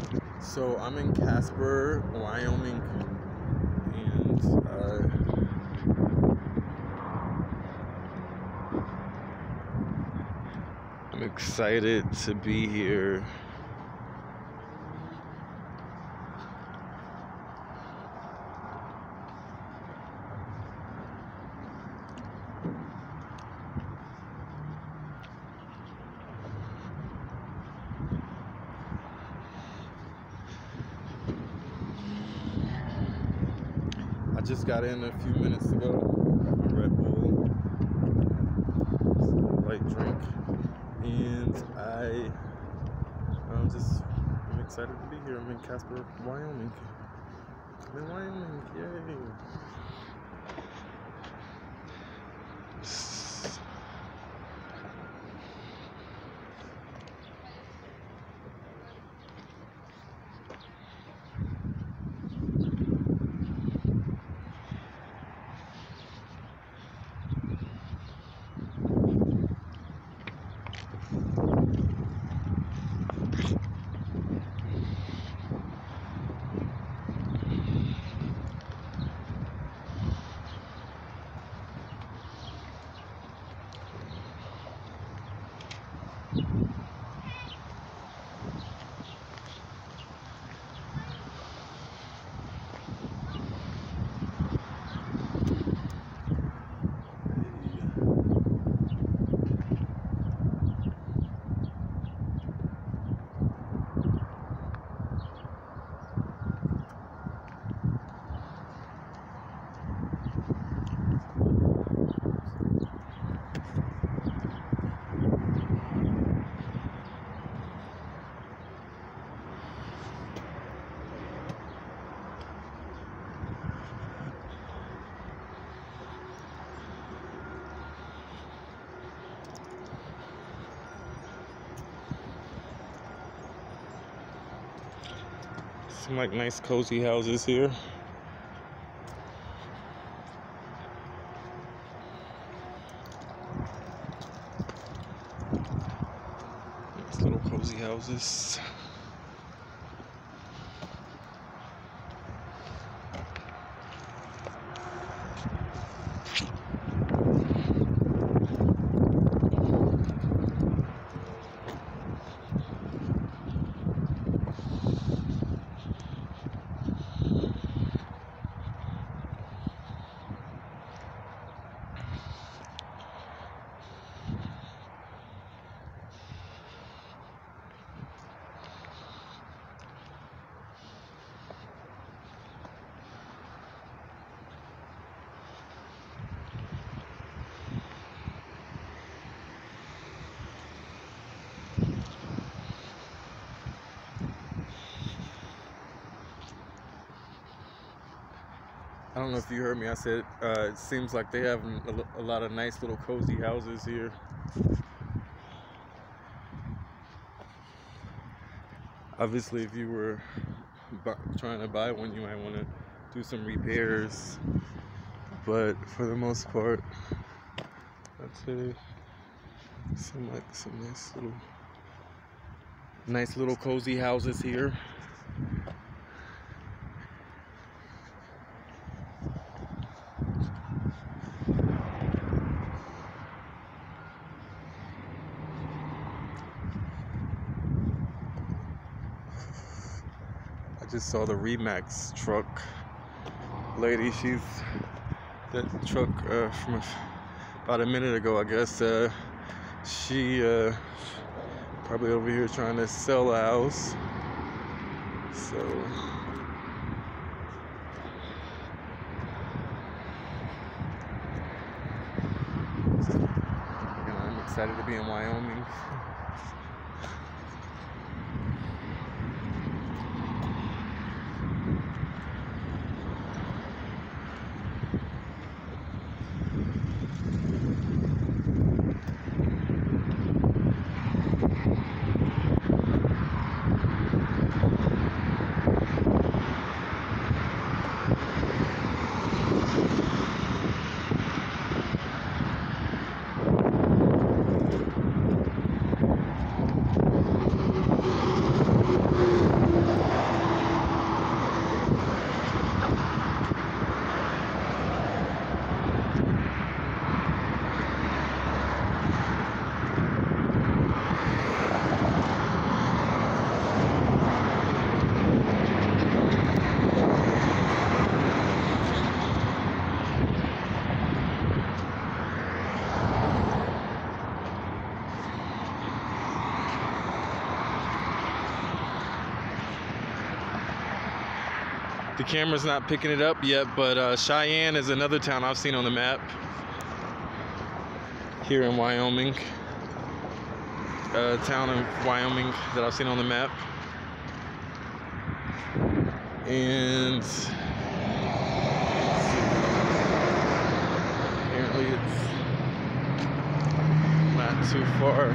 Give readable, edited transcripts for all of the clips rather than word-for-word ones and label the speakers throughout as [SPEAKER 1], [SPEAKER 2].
[SPEAKER 1] So I'm in Casper, Wyoming, and I'm excited to be here. I just got in a few minutes ago, got my Red Bull, some light drink, and I'm excited to be here. I'm in Casper, Wyoming. I'm in Wyoming, yay! Some like nice cozy houses here. Nice little cozy houses. I don't know if you heard me. I said it seems like they have a lot of nice little cozy houses here. Obviously, if you were trying to buy one, you might want to do some repairs. But for the most part, I'd say some nice little cozy houses here. I just saw the Remax truck lady. She's that truck from about a minute ago, I guess. She probably over here trying to sell a house. So I'm excited to be in Wyoming. The camera's not picking it up yet, but Cheyenne is another town I've seen on the map here in Wyoming. Town in Wyoming that I've seen on the map. And apparently it's not too far.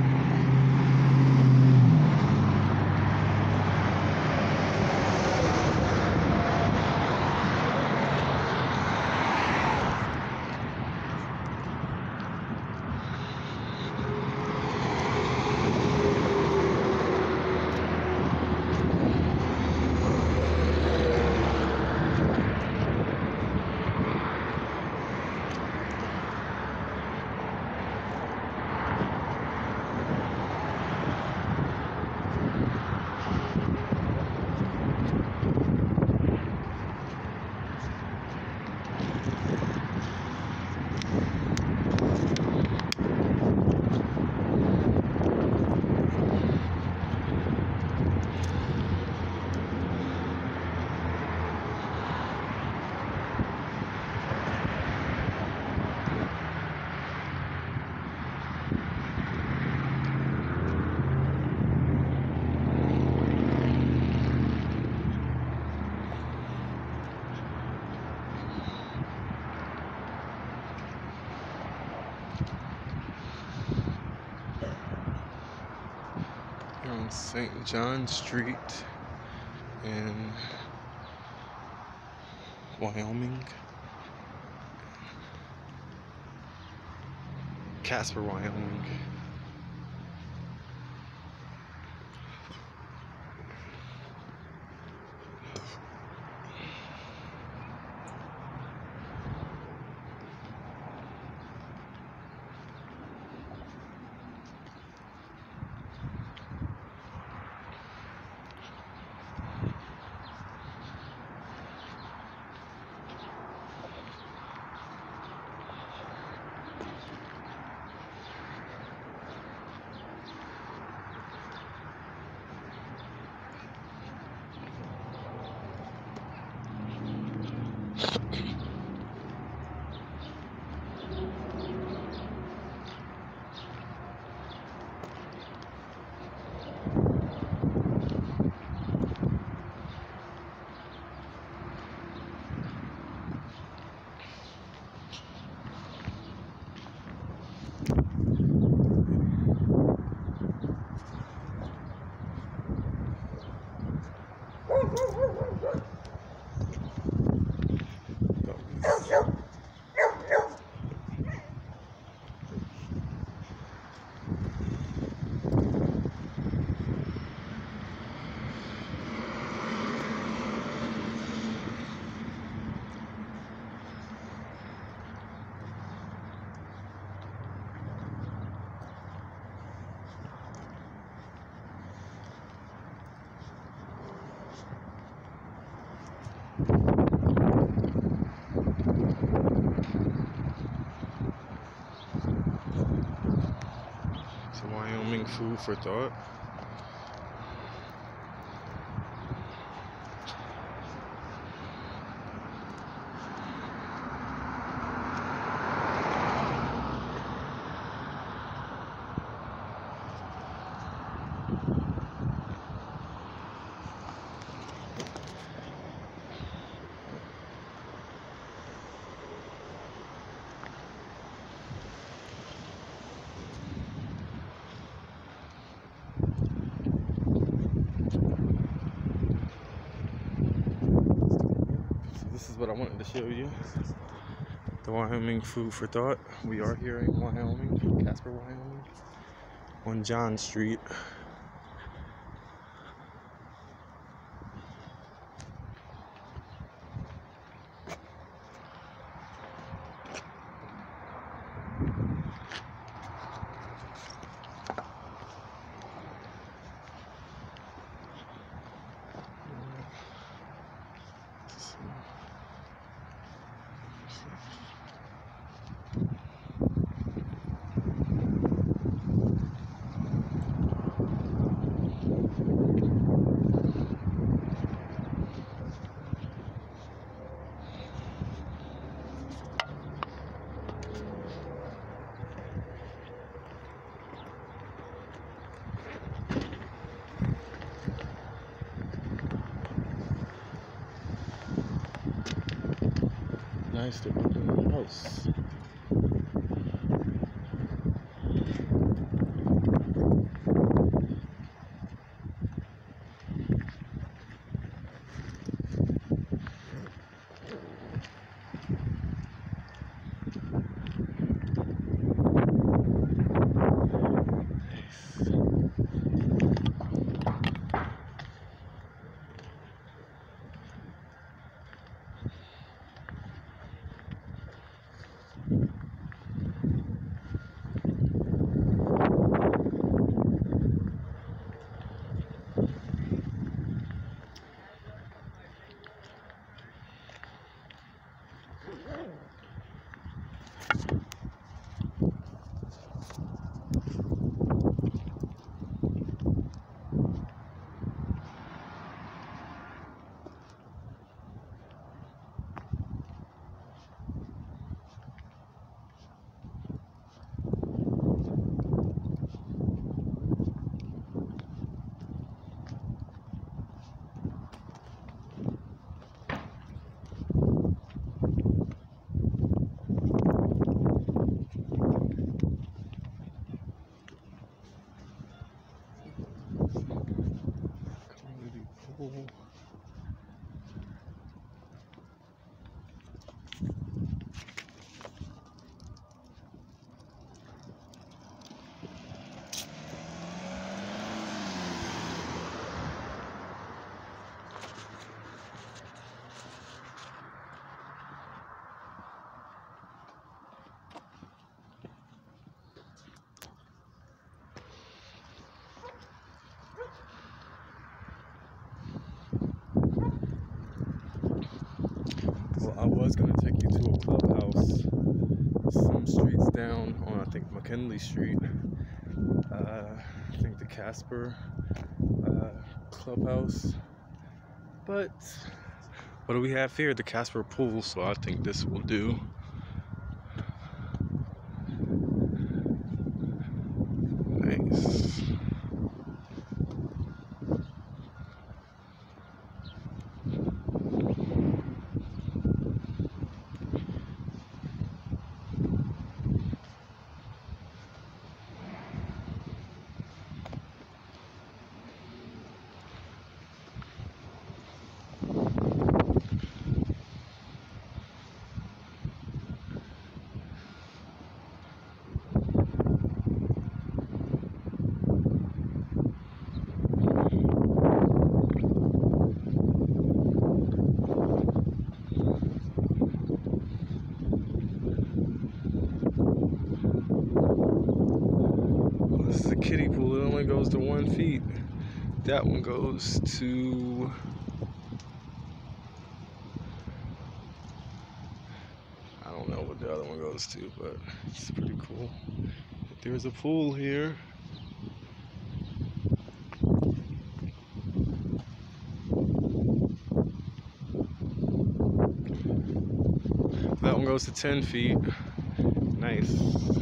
[SPEAKER 1] On St. John Street in Wyoming, Casper, Wyoming. Some Wyoming food for thought. This is what I wanted to show you. The Wyoming food for thought. We are here in Wyoming, Casper, Wyoming, on John Street. nice they're building a house. Community pool. Well, I was gonna take you to a clubhouse some streets down on, I think, McKinley Street. I think the Casper clubhouse. But what do we have here? The Casper pool, so I think this will do. Nice. This is a kiddie pool. It only goes to 1 feet. That one goes to I don't know what the other one goes to, but it's pretty cool. There's a pool here. That one goes to 10 feet. Nice.